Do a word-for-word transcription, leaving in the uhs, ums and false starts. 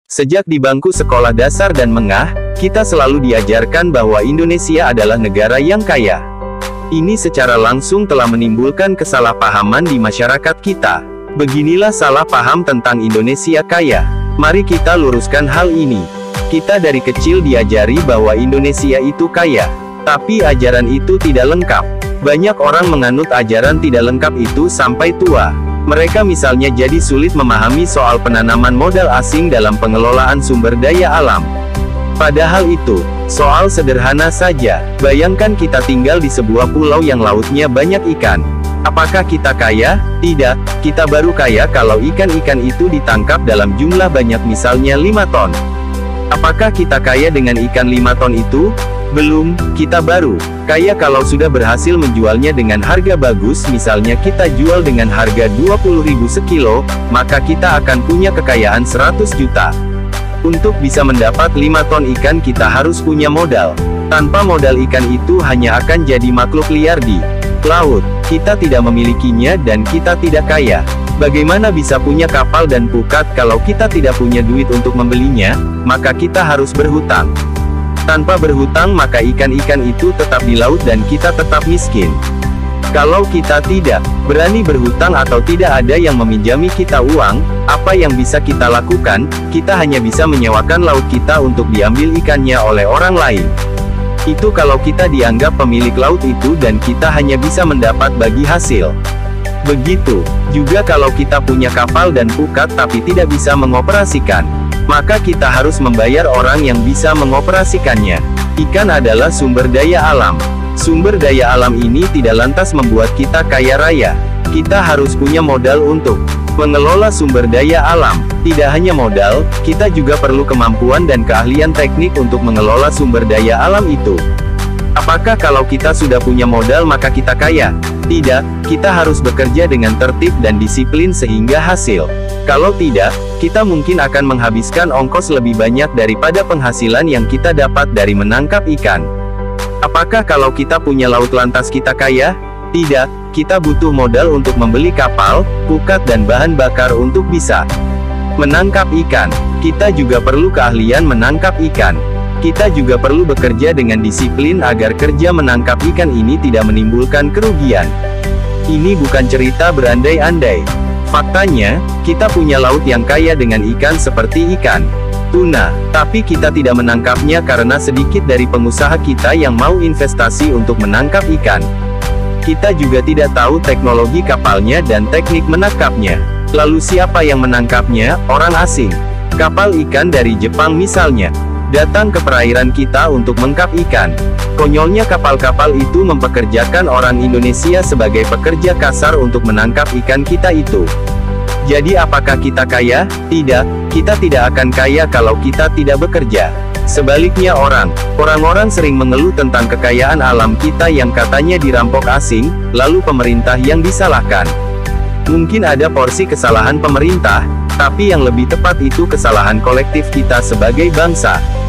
Sejak di bangku sekolah dasar dan menengah, kita selalu diajarkan bahwa Indonesia adalah negara yang kaya. Ini secara langsung telah menimbulkan kesalahpahaman di masyarakat kita. Beginilah salah paham tentang Indonesia kaya. Mari kita luruskan hal ini. Kita dari kecil diajari bahwa Indonesia itu kaya. Tapi ajaran itu tidak lengkap. Banyak orang menganut ajaran tidak lengkap itu sampai tua. Mereka misalnya jadi sulit memahami soal penanaman modal asing dalam pengelolaan sumber daya alam. Padahal itu, soal sederhana saja. Bayangkan kita tinggal di sebuah pulau yang lautnya banyak ikan. Apakah kita kaya? Tidak, kita baru kaya kalau ikan-ikan itu ditangkap dalam jumlah banyak misalnya lima ton. Apakah kita kaya dengan ikan lima ton itu? Belum, kita baru kaya kalau sudah berhasil menjualnya dengan harga bagus, misalnya kita jual dengan harga dua puluh ribu sekilo, maka kita akan punya kekayaan seratus juta. Untuk bisa mendapat lima ton ikan kita harus punya modal. Tanpa modal ikan itu hanya akan jadi makhluk liar di laut. Kita tidak memilikinya dan kita tidak kaya. Bagaimana bisa punya kapal dan pukat kalau kita tidak punya duit untuk membelinya? Maka kita harus berhutang. Tanpa berhutang maka ikan-ikan itu tetap di laut dan kita tetap miskin. Kalau kita tidak berani berhutang atau tidak ada yang meminjami kita uang, apa yang bisa kita lakukan? Kita hanya bisa menyewakan laut kita untuk diambil ikannya oleh orang lain. Itu kalau kita dianggap pemilik laut itu dan kita hanya bisa mendapat bagi hasil. Begitu juga kalau kita punya kapal dan pukat tapi tidak bisa mengoperasikan, maka kita harus membayar orang yang bisa mengoperasikannya. Ikan adalah sumber daya alam. Sumber daya alam ini tidak lantas membuat kita kaya raya. Kita harus punya modal untuk mengelola sumber daya alam. Tidak hanya modal, kita juga perlu kemampuan dan keahlian teknik untuk mengelola sumber daya alam itu. Apakah kalau kita sudah punya modal maka kita kaya? Tidak, kita harus bekerja dengan tertib dan disiplin sehingga hasil. Kalau tidak, kita mungkin akan menghabiskan ongkos lebih banyak daripada penghasilan yang kita dapat dari menangkap ikan. Apakah kalau kita punya laut lantas kita kaya? Tidak, kita butuh modal untuk membeli kapal, pukat dan bahan bakar untuk bisa menangkap ikan. Kita juga perlu keahlian menangkap ikan. Kita juga perlu bekerja dengan disiplin agar kerja menangkap ikan ini tidak menimbulkan kerugian. Ini bukan cerita berandai-andai. Faktanya, kita punya laut yang kaya dengan ikan seperti ikan tuna, tapi kita tidak menangkapnya karena sedikit dari pengusaha kita yang mau investasi untuk menangkap ikan. Kita juga tidak tahu teknologi kapalnya dan teknik menangkapnya. Lalu siapa yang menangkapnya? Orang asing. Kapal ikan dari Jepang misalnya, datang ke perairan kita untuk menangkap ikan. Konyolnya kapal-kapal itu mempekerjakan orang Indonesia sebagai pekerja kasar untuk menangkap ikan kita itu. Jadi apakah kita kaya? Tidak, kita tidak akan kaya kalau kita tidak bekerja. Sebaliknya orang, orang-orang sering mengeluh tentang kekayaan alam kita yang katanya dirampok asing, lalu pemerintah yang disalahkan. Mungkin ada porsi kesalahan pemerintah, tapi yang lebih tepat itu kesalahan kolektif kita sebagai bangsa.